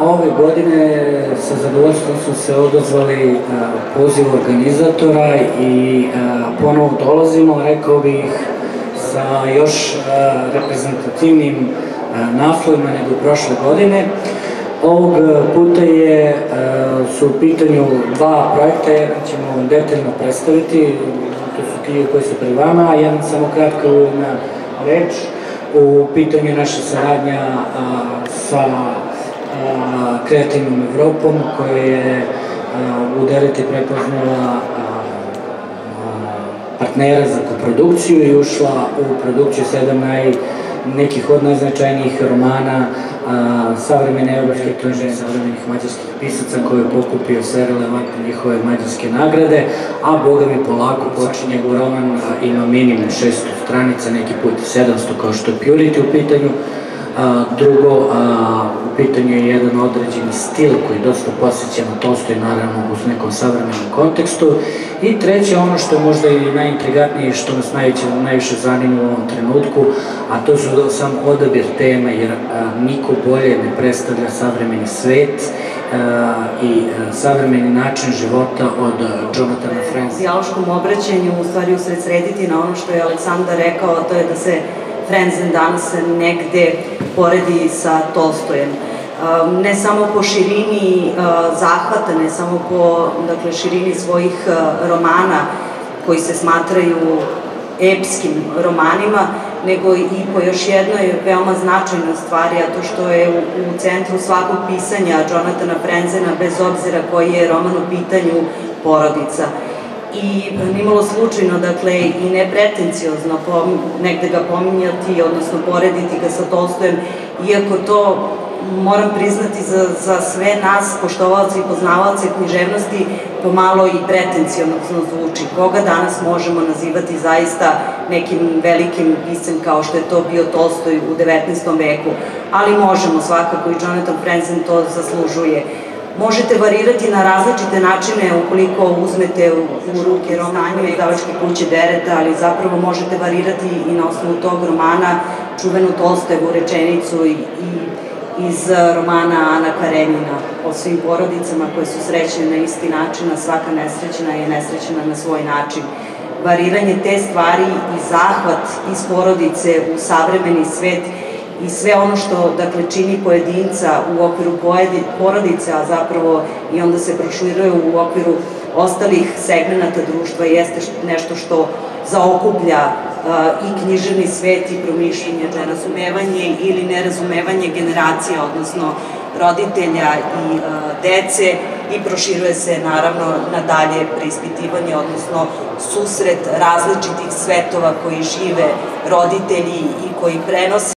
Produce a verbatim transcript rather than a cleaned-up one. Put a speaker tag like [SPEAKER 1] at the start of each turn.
[SPEAKER 1] ove godine sa zadovoljstvom su se odazvali poziv organizatora i ponovo dolazimo, rekao bih, sa još reprezentativnim naslovima nego prošle godine. Ovog puta je, su u pitanju dva projekta, jedan ćemo detaljno predstaviti, to su ti koji su pred vama, a jedan samo kratka uvodna reč. U pitanju je naša saradnja sa Kreativnom Evropom, koja je u Dereti prepoznala partnera za koprodukciju i ušla u produkciju sedam nekih od najznačajnijih romana savremene evropske književnosti, savremenih mađarskih pisaca, koje je pokupio sve relevantne njihove mađarske nagrade, a boga mi polako počinje roman, ima minimum šesto stranica, neki put sedamsto, kao što je Purity u pitanju. Drugo, u pitanju je jedan određeni stil koji dosta posjeća na Tolstoj, naravno u nekom savremenom kontekstu. I treće, ono što je možda i najintrigatnije i što nas najviše zanima u ovom trenutku, a to su sam odabir teme, jer niko bolje ne predstavlja savremeni svet i savremeni način života od Jonathana Franzena.
[SPEAKER 2] U dijaloškom obraćanju u stvari usredsrediti na ono što je Aleksandar rekao, a to je da se Franzen danas negde poredi sa Tolstojem. Ne samo po širini zahvata, ne samo po širini svojih romana koji se smatraju epskim romanima, nego i po još jednoj veoma značajnoj stvari, a to što je u centru svakog pisanja Jonathana Franzena, bez obzira koji je roman u pitanju, porodica. I nimalo slučajno, dakle, i nepretenciozno negde ga pominjati, odnosno porediti ga sa Tolstojem, iako to, moram priznati, za sve nas, poštovalce i poznavalce književnosti, pomalo i pretenciozno zvuči. Koga danas možemo nazivati zaista nekim velikim piscem kao što je to bio Tolstoj u devetnaestom veku, ali možemo svakako, i Jonathan Franzen to zaslužuje. Možete varirati na različite načine ukoliko uzmete u ruke roman izdavačke kuće Dereta, ali zapravo možete varirati i na osnovu tog romana čuvenu Tolstojevu rečenicu iz romana Ana Karenina o svim porodicama koje su srećne na isti način, a svaka nesrećna je nesrećna na svoj način. Variranje te stvari i zahvat iz porodice u savremeni svet i sve ono što, dakle, čini pojedinca u okviru porodice, a zapravo i onda se proširuje u okviru ostalih segmenata društva, jeste nešto što zaokuplja i književni svet i promišljenje, nerazumevanje ili nerazumevanje generacija, odnosno roditelja i dece, i proširuje se naravno na dalje preispitivanje, odnosno susret različitih svetova koji žive roditelji i koji prenose